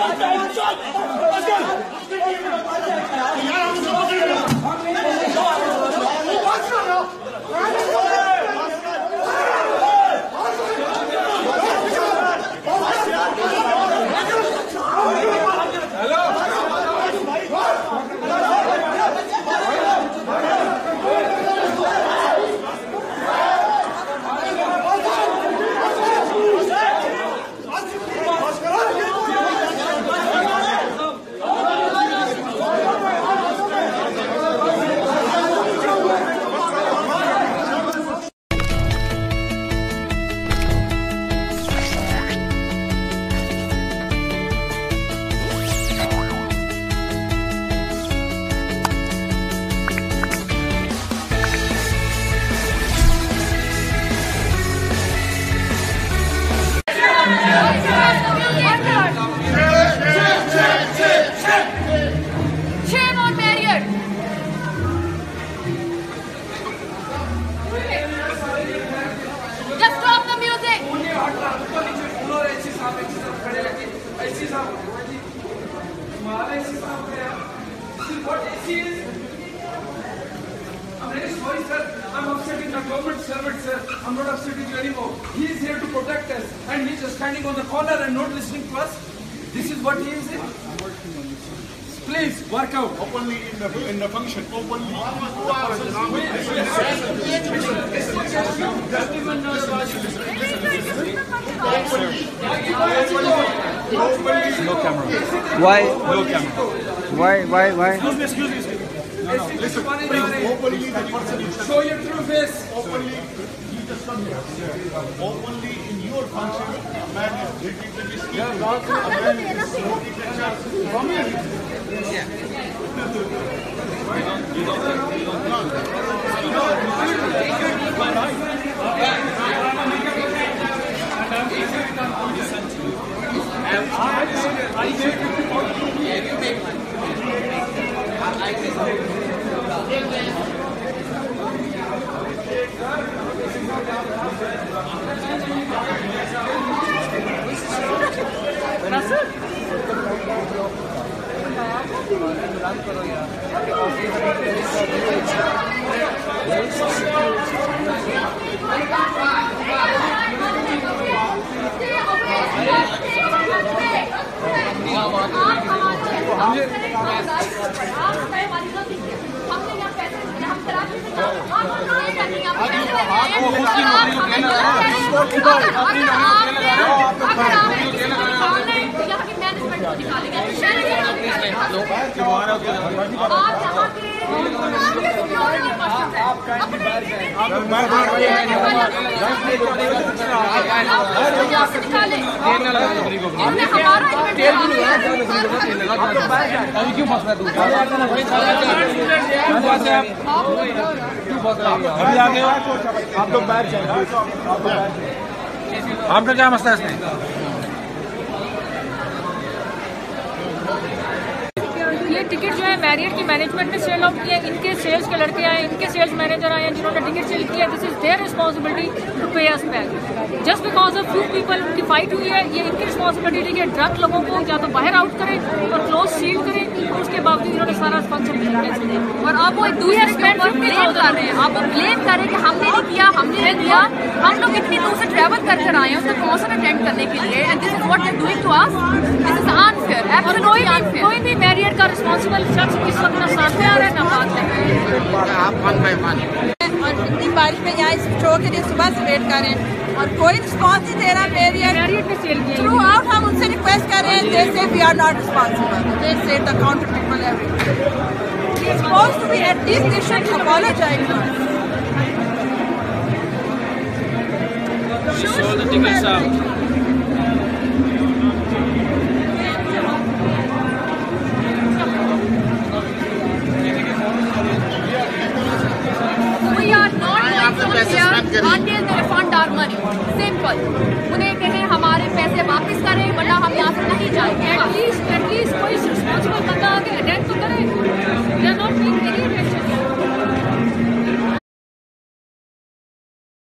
I'm very sorry, sir. I'm upsetting the government servant, sir. I'm not upsetting you anymore. He is here to protect us, and he's just standing on the corner and not listening to us. This is what he is in. Please work out openly in the function. Openly. No camera. Why? No camera. Why? Excuse me. No. Listen, please, openly the person is... Show your true face. Openly, you just come here. Openly in your function, a man is drinking the whiskey. A man is smoking the church. From here. Yeah. आपका क्या मसला है इसमें? ये ticket जो है Marriott की management ने सेल आउट किया, इनके सेल्स के लड़के आए, इनके सेल्स मैनेजर आए हैं जिन्होंने टिकट सेल किया। This is their responsibility to pay us back. Just because of few people उनकी फाइट हुई है, ये इनकी रिस्पॉन्सिबिलिटी है कि ड्रग लोगों को या तो बाहर आउट करें और क्लोज सील करें, और उसके बावजूद इन्होंने सारा फंक्शन कैंसिल किया। और आप वो एक दूसरे ब्लेम कर रहे हैं, आप ब्लेम कर रहे हैं कि हमने नहीं किया, हमने नहीं किया। हम लोग इतनी दूर से ट्रैवल कर आए हैं उसका प्रमोशन अटेंड करने के लिए, and this is what they are doing to us. This is unfair, absolutely unfair. कोई भी मैरियट का रिस्पॉन्सिबल शख्स इस वक्त ना साथ में आ रहा है ना बात है। और इतनी बारिश में यहाँ इस शो के लिए सुबह से वेट कर रहे हैं और कोई रिस्पॉन्स नहीं दे रहा। मैरियट थ्रू आउट हम उनसे रिक्वेस्ट कर रहे हैं, they say we are not responsible, they say the counter people everything. He is supposed to be at least they should apologise to us. Show the tickets out.